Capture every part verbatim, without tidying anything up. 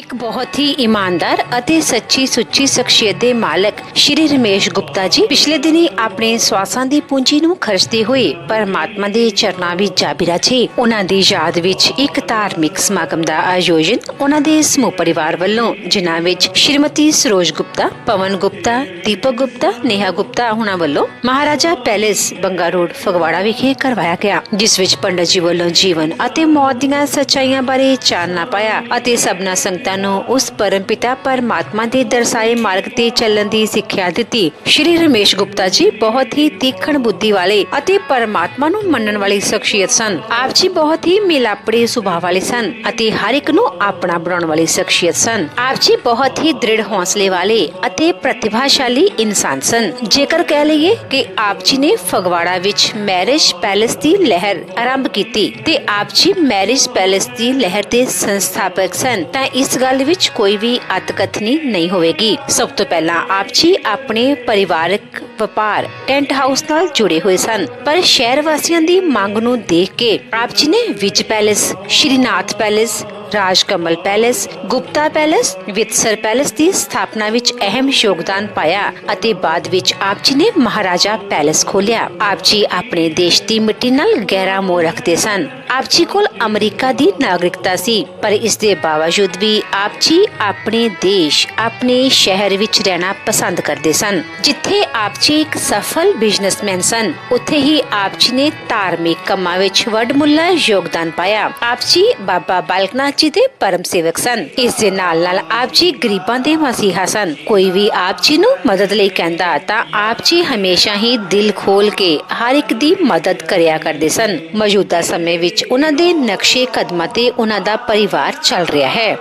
एक बहुत ही ईमानदार ਅਤੇ ਸੱਚੀ ਸੁੱਚੀ ਸ਼ਖਸੀਅਤ ਦੇ ਮਾਲਕ ਸ਼੍ਰੀ ਰਮੇਸ਼ ਗੁਪਤਾ ਜੀ ਪਿਛਲੇ ਦਿਨੀ ਆਪਣੇ ਸਵਾਸਾਂ ਦੀ ਪੂੰਜੀ ਨੂੰ ਖਰਚਦੇ ਹੋਏ ਪਰਮਾਤਮਾ ਦੇ ਚਰਨਾਂ ਵਿੱਚ ਜਾ ਬਿਰਾਜੇ। ਉਹਨਾਂ ਦੀ ਯਾਦ ਵਿੱਚ ਇੱਕ ਧਾਰਮਿਕ ਸਮਾਗਮ ਦਾ ਆਯੋਜਨ ਉਹਨਾਂ ਦੇ ਸਮੂਹ ਪਰਿਵਾਰ ਵੱਲੋਂ, ਜਿਨ੍ਹਾਂ ਵਿੱਚ ਸ਼੍ਰੀਮਤੀ ਸਰੋਜ ਗੁਪਤਾ, ਪਵਨ ਗੁਪਤਾ, ਦੀਪਕ ਗੁਪਤਾ, ਨੇਹਾ ਗੁਪਤਾ ਹੁਣਾਂ ਵੱਲੋਂ ਮਹਾਰਾਜਾ ਪੈਲੇਸ ਬੰਗਾ ਰੋਡ ਫਗਵਾੜਾ ਵਿਖੇ ਕਰਵਾਇਆ ਗਿਆ, ਜਿਸ ਵਿੱਚ ਪੰਡਤ ਜੀ ਵੱਲੋਂ ਜੀਵਨ ਅਤੇ ਮੌਤ ਦੀਆਂ ਸੱਚਾਈਆਂ ਬਾਰੇ ਚਾਨਣਾ ਪਾਇਆ ਅਤੇ ਸਭਨਾਂ ਸੰਗਤਾਂ ਨੂੰ ਉਸ परम पिता परमात्मा के दर्शाए मार्ग ते चलन की सिक्ख्या दी। श्री रमेश गुप्ता जी बहुत ही तीखण बुद्धि वाले अते परमात्मा नूं मनण वाली शख्सियत सन। आप जी बहुत ही मिलापड़े सुभाव वाले सन अते हर एक नूं अपना बनाउण वाली शख्सियत सन। आप जी बहुत ही दृढ़ हौसले वाले अते प्रतिभाशाली इंसान सन। जेकर कह लईए कि आप जी ने फगवाड़ा विच मैरिज पैलेस की लहर आरंभ की ते आप जी मैरिज पैलेस की लहर के संस्थापक सन, तां इस गल विच कोई भी अतकथनी नहीं होगी। सब तो पहला आप जी अपने परिवारक व्यापार टेंट हाउस नाल जुड़े हुए सन, पर शहर वासियों की मांग नूं देख के आप जी ने Vij palace, Shrinath palace, Rajkamal palace, Gupta palace, वित्सर पैलेस की स्थापना विच अहम योगदान पाया अते बाद विच आप जी ने महाराजा पैलेस खोलिया। आप जी अपने देश की मिट्टी नाल गहरा मोह रखते सन। आप जी कोल अमरीका की नागरिकता सी, पर इस दे बावजूद भी आप जी अपने देश, अपने शहर विच रहना पसंद करते सन। जिथे आप जी एक सफल बिजनेसमैन सन, उत्थे ही आप जी ने धार्मिक कामां विच वडमुल्ला योगदान पाया। आप जी बाबा बालक नाथ जी दे परम सेवक सन। इस दे नाल नाल आप जी गरीबां दे मसीहा सन। कोई भी आप जी नूं मदद लई कहंदा तां आप जी हमेशा ही दिल खोल के हर एक दी मदद करिया करदे सन। मौजूदा समय विच उन्हां दे नक्शे कदमां ते उन्हां दा परिवार चल रहा है।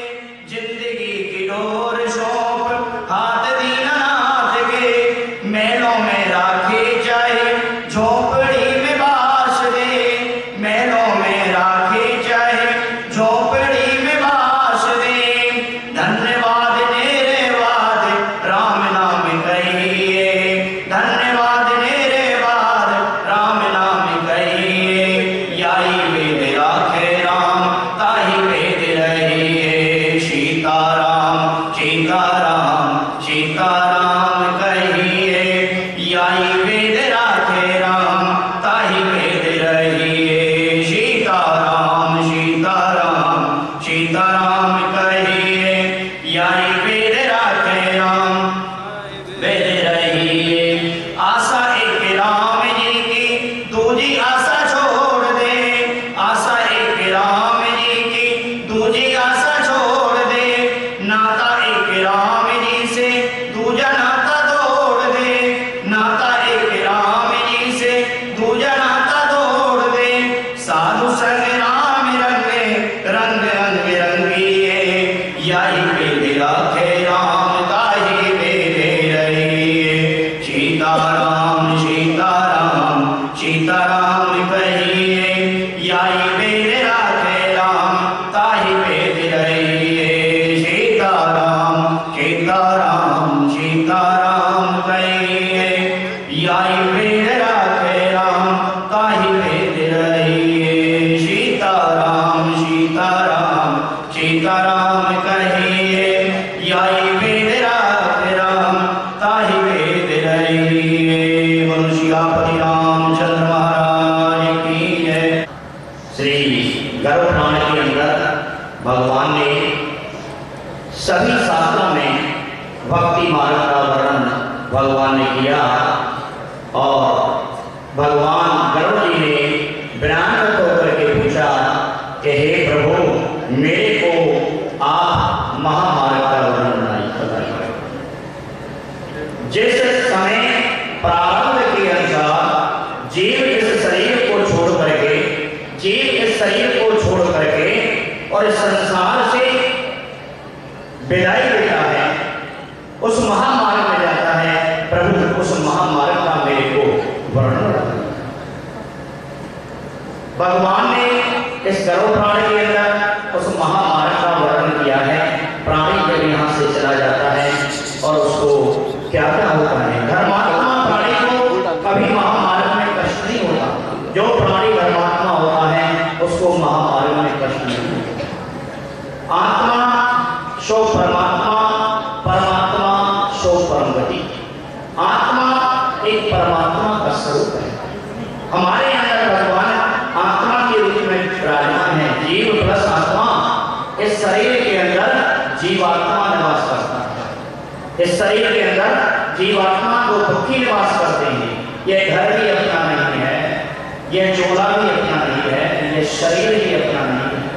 भगवान ने सभी शास्त्रों में भक्ति मार्ग का वर्णन भगवान ने किया और भगवान गरुड़ जी ने विनम्र होकर के पूछा कि हे प्रभु, मेरे को आप महामार्ग का वर्णन बताइए। जिस समय प्रारंभ के अनुसार जीव इस शरीर को छोड़ करके जीव इस शरीर को छोड़ करके और इस संसार से विदाई लेता है, उस महामार्ग में जाता है। प्रभु, उस महामार्ग का मेरे को वर्णन। भगवान ने इस गरुड़ प्राणी के अंदर उस महामार्ग का वर्णन किया है। प्राणी जब यहाँ से चला जाता है और उसको क्या क्या होता है, धर्मात्मा प्राणी को कभी महामार्ग में कष्ट नहीं होता। जो प्राणी धर्मात्मा होता है उसको महामार्ग में कष्ट नहीं होता। आत्मा सो परमात्मा, परमात्मा सो परम गति। आत्मा एक परमात्मा का स्वरूप है। हमारे अंदर भगवान आत्मा के रूप में विराजमान है। जीव प्लस आत्मा। इस शरीर के अंदर जीवात्मा निवास करता है। इस शरीर के अंदर जीवात्मा को दुखी निवास करते हैं। यह घर भी अपना नहीं है, यह चोला भी अपना नहीं है, यह शरीर भी अपना नहीं है।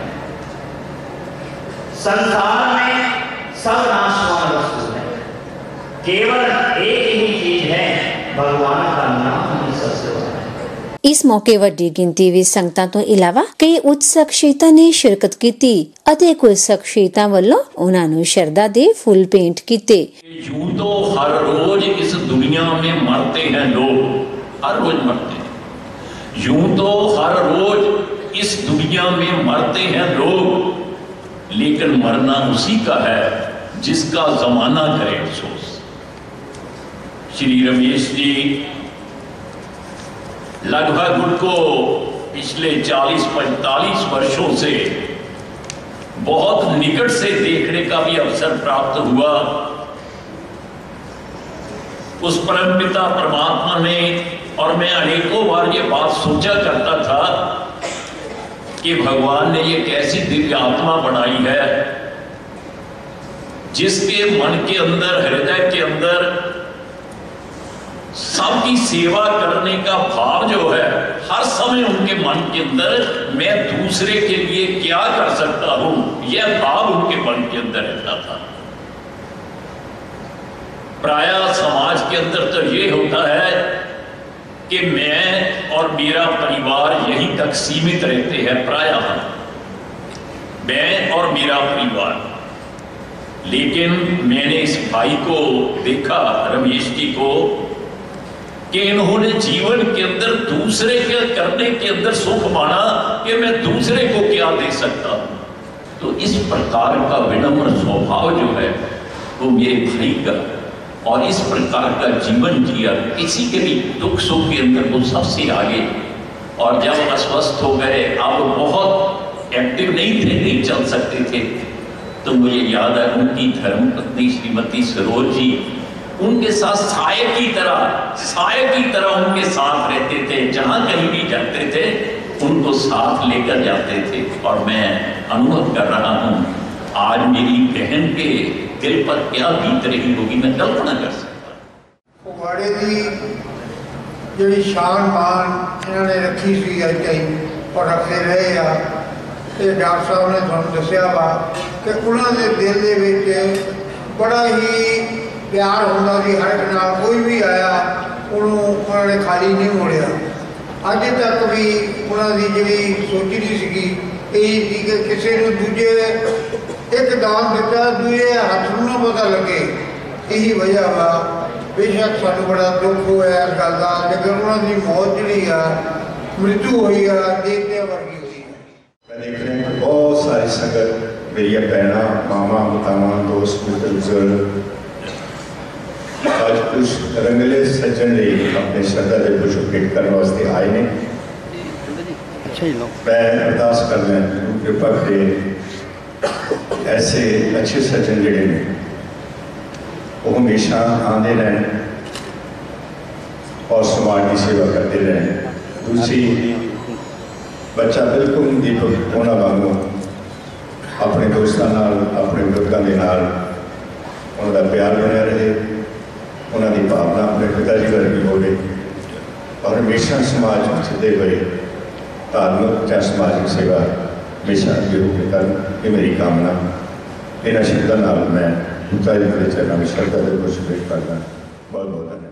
संसार में सब नाशवान वस्तु है, केवल एक ही चीज है, भगवान का नाम ही सबसे बड़ा है। इस मौके ਵੱਡੀ ਗਿਣਤੀ ਵਿੱਚ ਸੰਗਤਾਂ ਤੋਂ ਇਲਾਵਾ ਕਈ ਉੱਚ ਸ਼ਖਸੀਅਤਾਂ ਨੇ ਸ਼ਿਰਕਤ ਕੀਤੀ ਅਤੇ ਕੁਝ ਸ਼ਖਸੀਅਤਾਂ ਵੱਲੋਂ ਉਹਨਾਂ ਨੂੰ ਸ਼ਰਧਾ ਦੇ ਫੁੱਲ ਭੇਂਟ ਕੀਤੇ। यूं तो हर रोज इस दुनिया में मरते हैं लोग, हर रोज मरते हैं। यूं तो हर रोज इस दुनिया में मरते हैं लोग, लेकिन मरना उसी का है जिसका जमाना करे अफसोस। श्री रमेश जी लगभग उनको पिछले चालीस पैंतालीस वर्षों से बहुत निकट से देखने का भी अवसर प्राप्त हुआ। उस परमपिता परमात्मा ने, और मैं अनेकों बार ये बात सोचा करता था कि भगवान ने ये कैसी दिव्य आत्मा बनाई है जिसके मन के अंदर, हृदय के अंदर सबकी सेवा करने का भाव जो है, हर समय उनके मन के अंदर मैं दूसरे के लिए क्या कर सकता हूं, यह भाव उनके मन के अंदर रहता था। प्राय समाज के अंदर तो ये होता है कि मैं और मेरा परिवार यहीं तक सीमित रहते हैं, प्राय मैं और मेरा परिवार। लेकिन मैंने इस भाई को देखा, रमेश जी को, कि इन्होंने जीवन के अंदर दूसरे के करने के अंदर सुख माना कि मैं दूसरे को क्या दे सकता हूं। तो इस प्रकार का विनम्र स्वभाव जो है वो मेरे भाई का, और इस प्रकार का जीवन जिया, किसी के भी दुख सुख के अंदर वो सबसे आगे। और जब अस्वस्थ हो गए, अब बहुत एक्टिव नहीं थे, नहीं चल सकते थे, तो मुझे याद है उनकी धर्मपत्नी श्रीमती सरोज जी उनके साथ साय की तरह साय की तरह उनके साथ रहते थे। जहां कहीं भी जाते थे उनको साथ लेकर जाते थे। और मैं अनुभव कर रहा हूं, आज मेरी बहन के दिल पर क्या बीत रही होगी, मैं कल्पना कर सकता। उगाड़े की जी शान मान इन्होंने रखी सी अज तक और रखे रहे आ। ये डॉक्टर साहब ने थोड़ा दसिया वा कि उन्होंने दिल दे विच बड़ा ही प्यार होंदा सी, हर एक नाल कोई भी आया उन्होंने खाली नहीं मोड़िया। अज तक भी उन्होंने जी सोचनी सी यही थी कि किसी को दूजे एक दान दिता दूजे हाथ में ना पता लगे, यही वजह वा। बेशक सानू बड़ा दुख होया इस गल का, लेकिन उन्होंने मौत जी मृत्यु हुई है देवते वर्गी हुई है। मैं देख रहा हूँ बहुत सारी संगत, मेरी भैन, मामा, मातावा, दोस्त, मित्र, बुजुर्ग आज कुछ रंगले सज्जन ने अपने श्रद्धा के पुष्प भेंट करने वास्ते आए ने। मैं अरदास कर लें कृपा करें ऐसे अच्छे सज्जन जोड़े ने वो हमेशा आते रहें और समाज की सेवा करते रहें। दूसरी, बच्चा बिल्कुल दीपक उन्होंने वांगू अपने दोस्तों नाल, अपने बुजुर्गों के नाल उन्होंने प्यार बना रहे, उन्होंने भावना अपने पिताजी वर्गी हो और हमेशा समाज में सिद्धे हुए धार्मिक या समाजिक सेवा हमेशा अगे होकर कर, ये मेरी कामना। इन्होंने शब्दों नाल मैं पिताजी के चरणों में श्रद्धा के पुष्प भेंट करना। बहुत बहुत धन्यवाद।